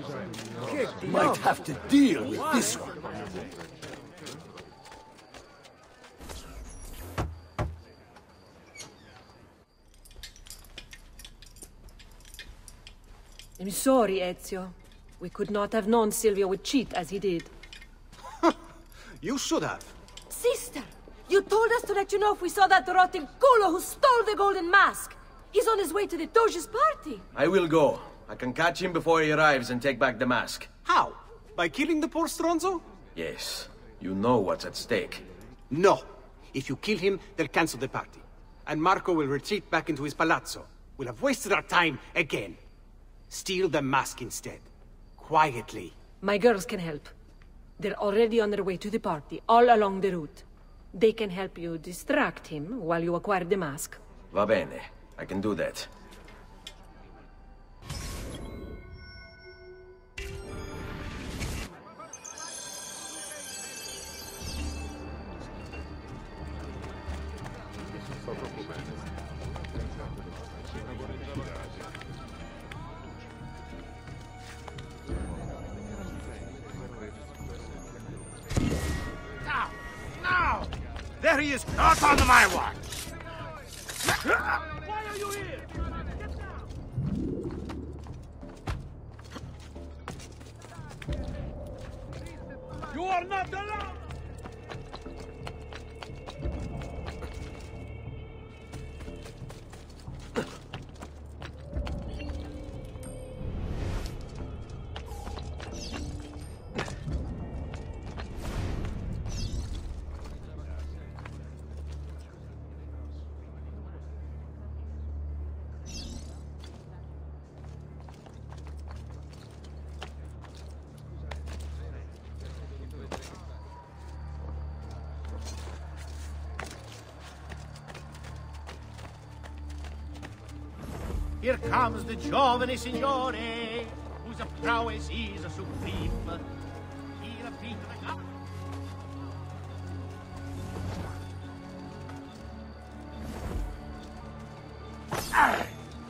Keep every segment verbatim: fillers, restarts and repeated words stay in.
Might have to deal with this one. I'm sorry, Ezio. We could not have known Silvio would cheat as he did. You should have. Sister! You told us to let you know if we saw that rotting culo who stole the golden mask! He's on his way to the Doge's party! I will go. I can catch him before he arrives and take back the mask. How? By killing the poor Stronzo? Yes. You know what's at stake. No. If you kill him, they'll cancel the party. And Marco will retreat back into his palazzo. We'll have wasted our time again. Steal the mask instead. Quietly. My girls can help. They're already on their way to the party, all along the route. They can help you distract him while you acquire the mask. Va bene. I can do that. Now! Now! There he is, not on my watch! Why are you here? Get down! You are not allowed! Here comes the giovane signore, whose prowess is supreme. He'll beat the up. Ah!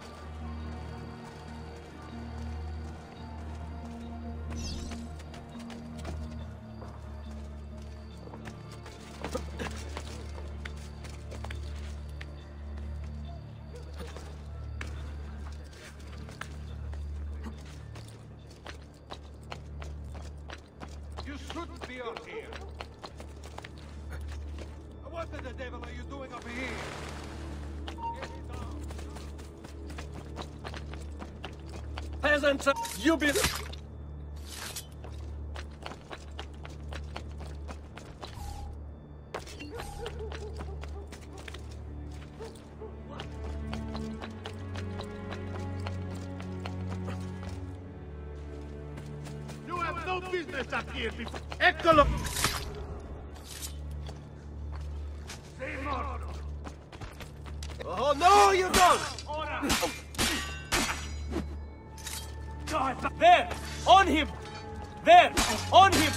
Shouldn't be out here. What the devil are you doing up here? Get it down. Peasants, you be... You have no business up here before. Eccolo! Sei morto! Oh, no, you don't! Ora! There! On him! There! On him!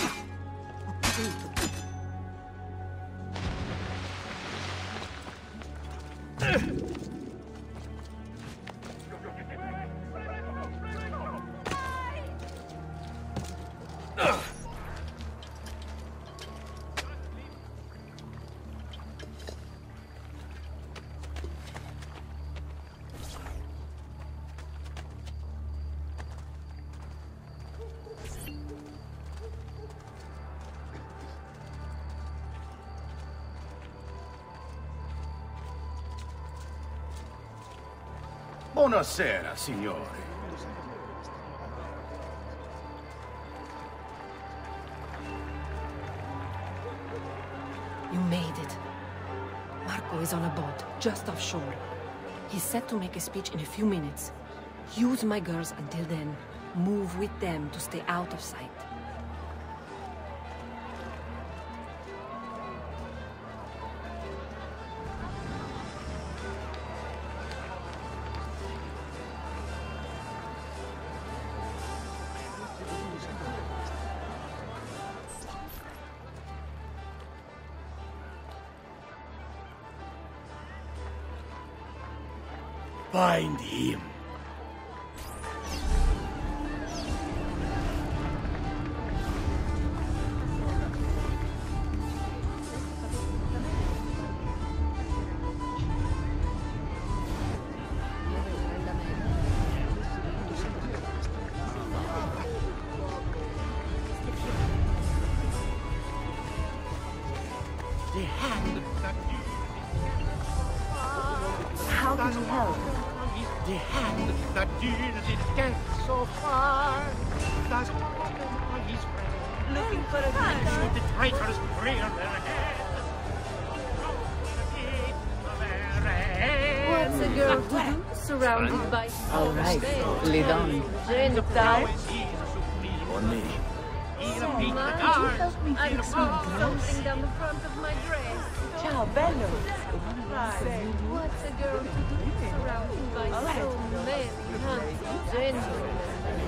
Buonasera, signore. You made it. Marco is on a boat, just offshore. He's set to make a speech in a few minutes. Use my girls until then. Move with them to stay out of sight. Find him. that deals in death so far. Does heaven on his friend. Looking for a good Should the traitors clear their heads? What's a girl to do? Surrounded by... All right, lead on. Gentile. On me. So, Ma, I found something down the front of my dress. Ciao, bello. What's a girl to do? Surrounded by so many handsome gentlemen.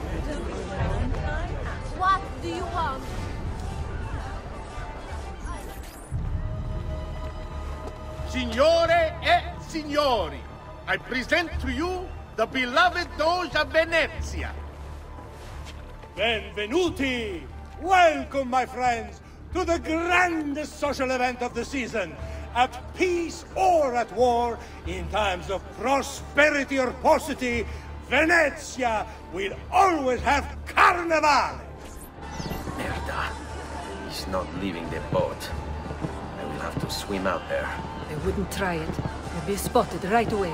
What do you want? Signore e signori, I present to you the beloved Doge of Venezia. Benvenuti! Welcome, my friends, to the grandest social event of the season. At peace or at war, in times of prosperity or paucity, Venezia will always have Carnival! Merda. He's not leaving the boat. I will have to swim out there. I wouldn't try it. You'll be spotted right away.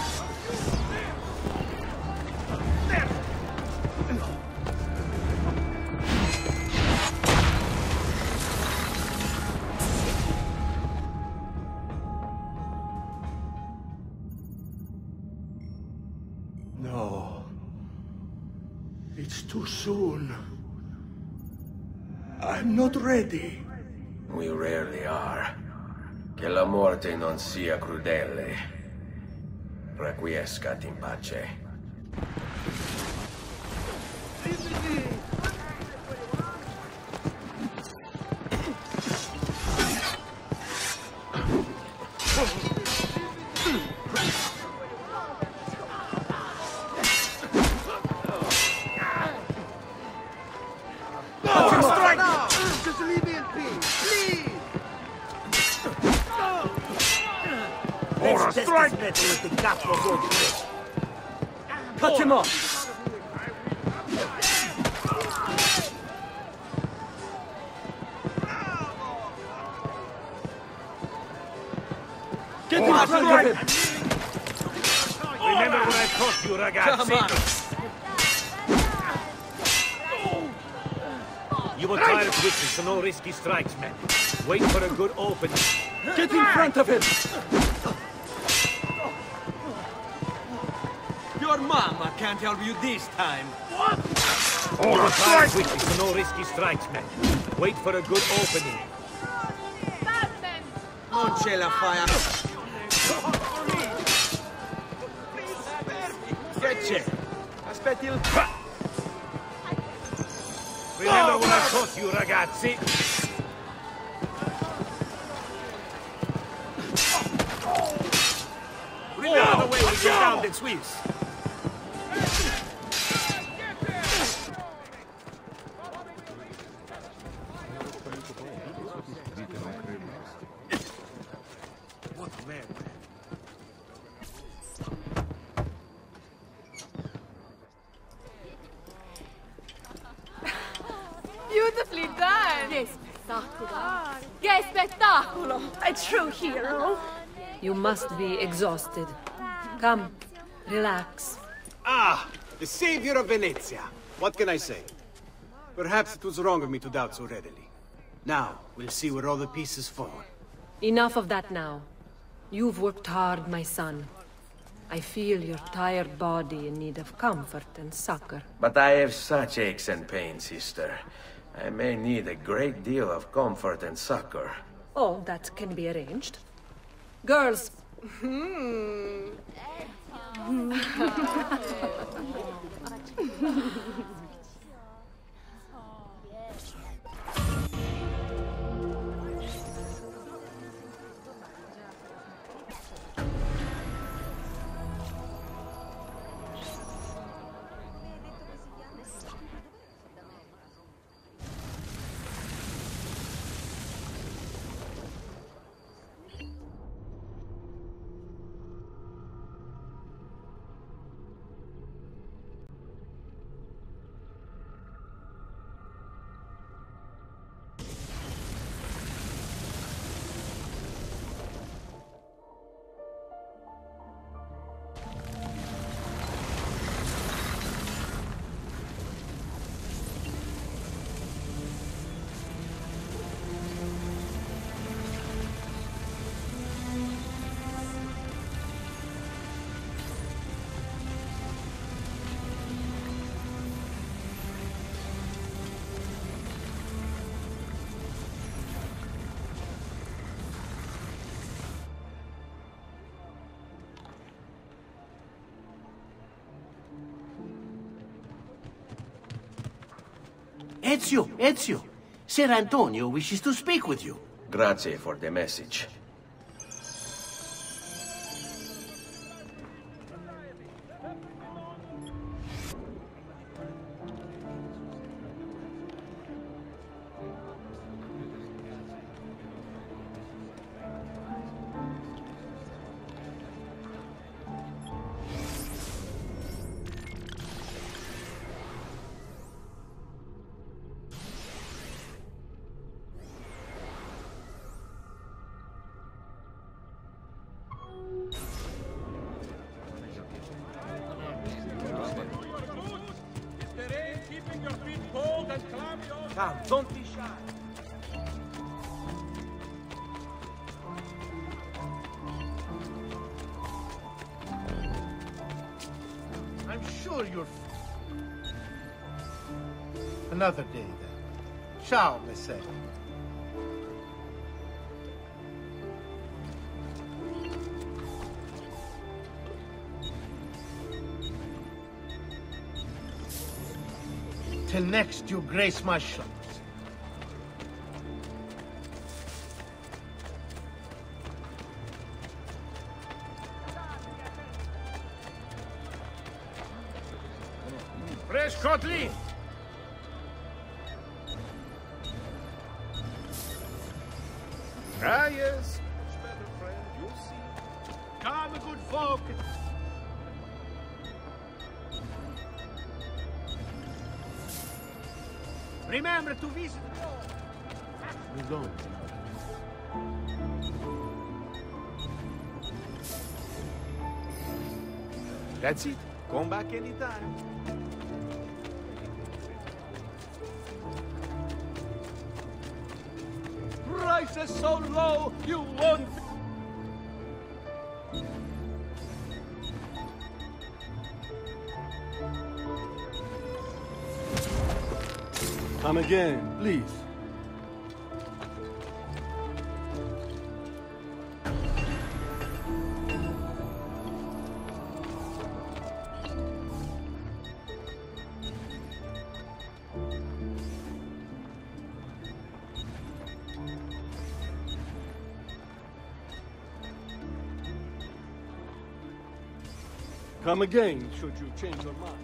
No. It's too soon. I'm not ready. We rarely are. Che la morte non sia crudele. Requiescat in pace. Just leave me in peace, please! Ora strike! With the capo forte. Cut him off! Get him in front of him! Remember what I taught you, ragazzi? You were tired of witches, so no risky strikes, men. Wait for a good opening. Get in front of him! Your mama can't help you this time. What? You were tired of witches, so no risky strikes, men. Wait for a good opening. Non ce la fai. Che c'è? Aspetti il... Remember what I taught you, ragazzi? Remember the way we get down in Swiss. What a man. Beautifully done! Che spettacolo! Che spettacolo! A true hero. You must be exhausted. Come, relax. Ah, the savior of Venezia. What can I say? Perhaps it was wrong of me to doubt so readily. Now, we'll see where all the pieces fall. Enough of that now. You've worked hard, my son. I feel your tired body in need of comfort and succor. But I have such aches and pains, sister. I may need a great deal of comfort and succor. Oh, that can be arranged. Girls, Ezio, Ezio. Ser Antonio wishes to speak with you. Grazie for the message. Now, don't be shy. I'm sure you're... Another day, then. Ciao, Messer. Till next you grace my shops. Fresh Kotlin! Ah, yes. Much better, friend. You'll see. Come, good folk! Remember to visit Rome. We're going. That's it. Come back anytime. Prices so low, you won't... Come again, please. Come again, should you change your mind.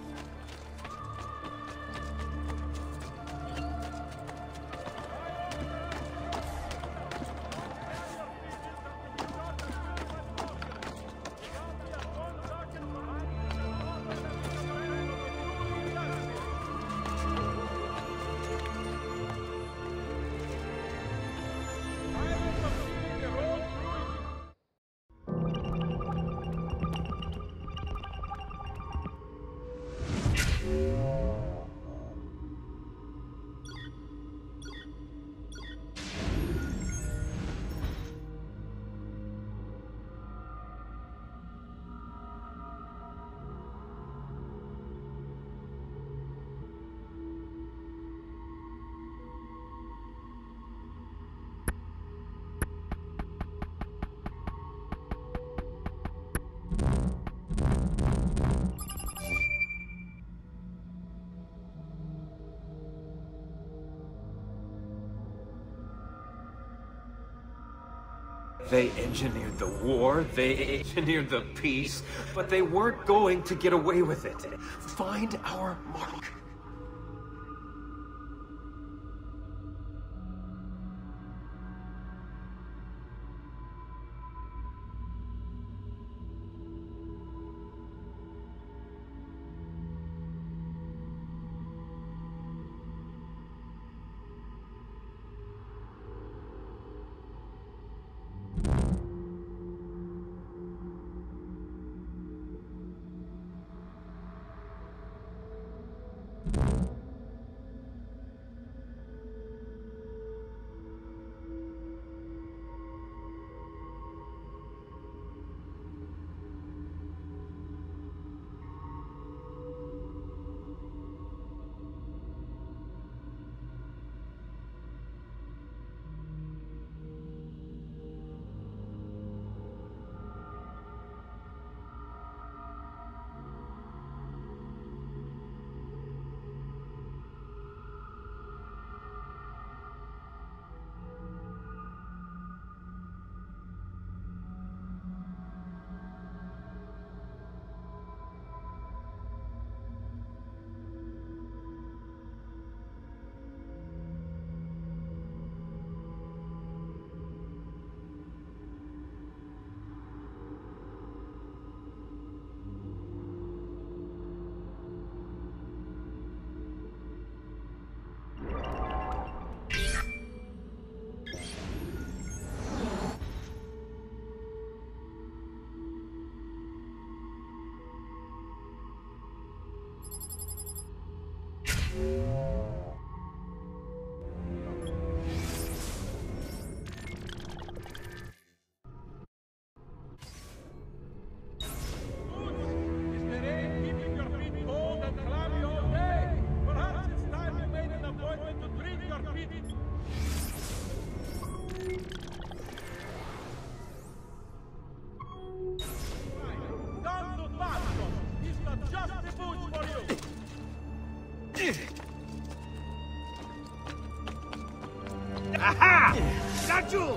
They engineered the war, they engineered the peace, but they weren't going to get away with it. Find our mark. Aha! Got you!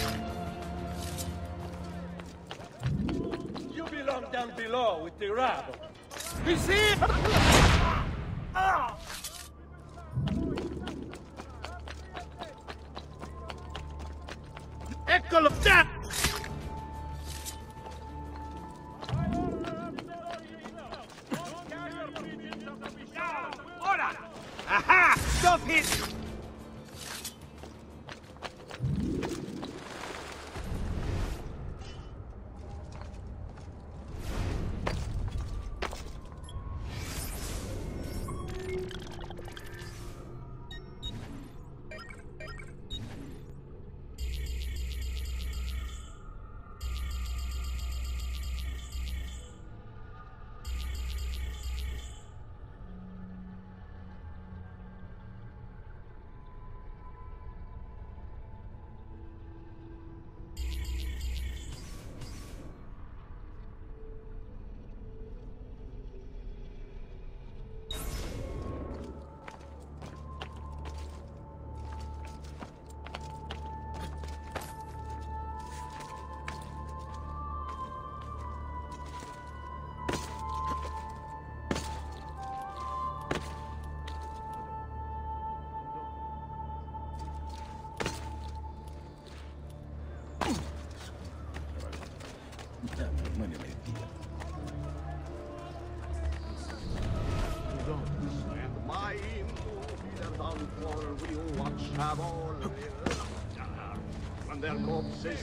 You belong down below with the rabble. You see? Ah! Eccolo da! Ora! Aha! Stop it! Van der Kopfes.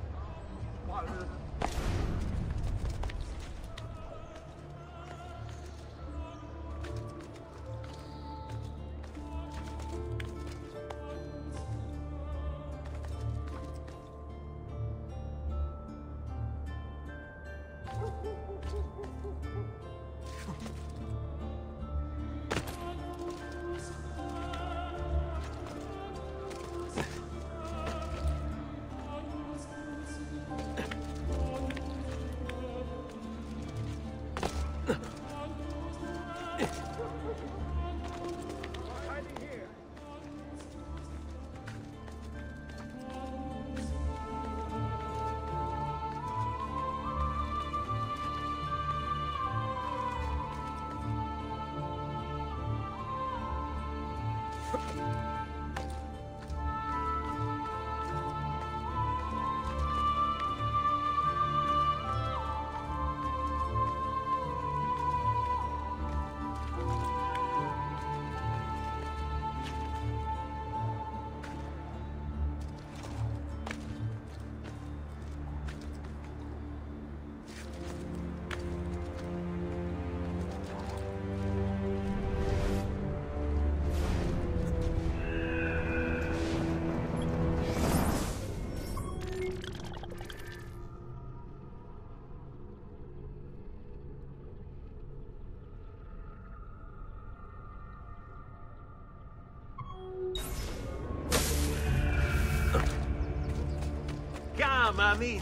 Come, amici.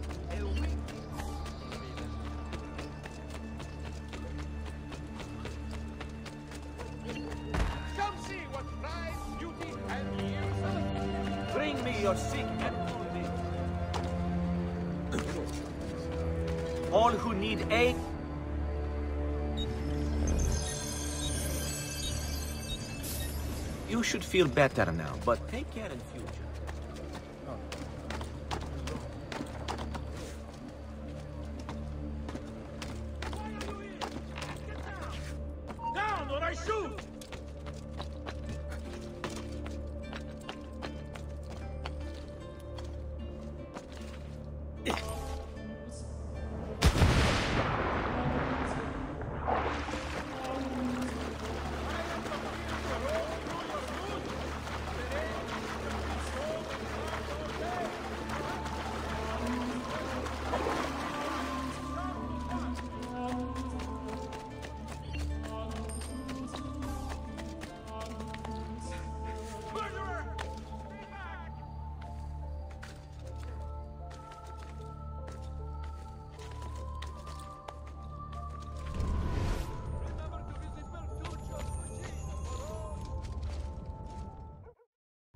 Come see what pride, beauty, and years. Bring me your sick and wounded. All who need aid. You should feel better now, but take care in future. Down or I shoot!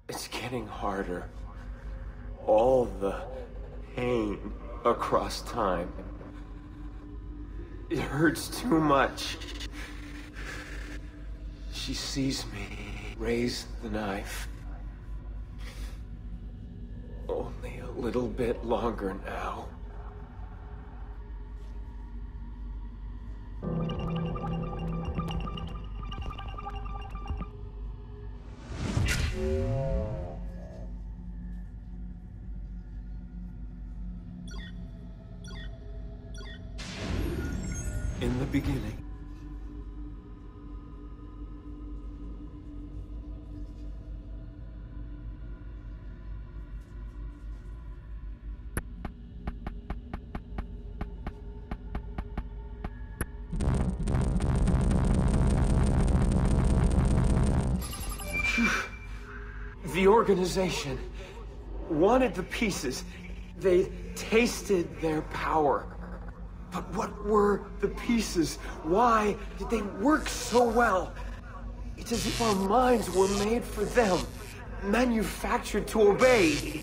It's getting harder. All the pain across time. It hurts too much. She sees me raise the knife. Only a little bit longer now. In the beginning, the organization wanted the pieces. They tasted their power. But what were the pieces? Why did they work so well? It's as if our minds were made for them, manufactured to obey.